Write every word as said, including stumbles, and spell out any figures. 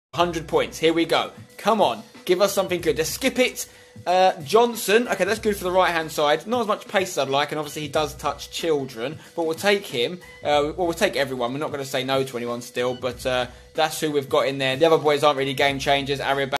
one hundred points. Here we go. Come on. Give us something good. Just skip it. Uh, Johnson. Okay, that's good for the right-hand side. Not as much pace as I'd like, and obviously he does touch children. But we'll take him. Uh, well, we'll take everyone. We're not going to say no to anyone still, but uh, that's who we've got in there. The other boys aren't really game changers. Arab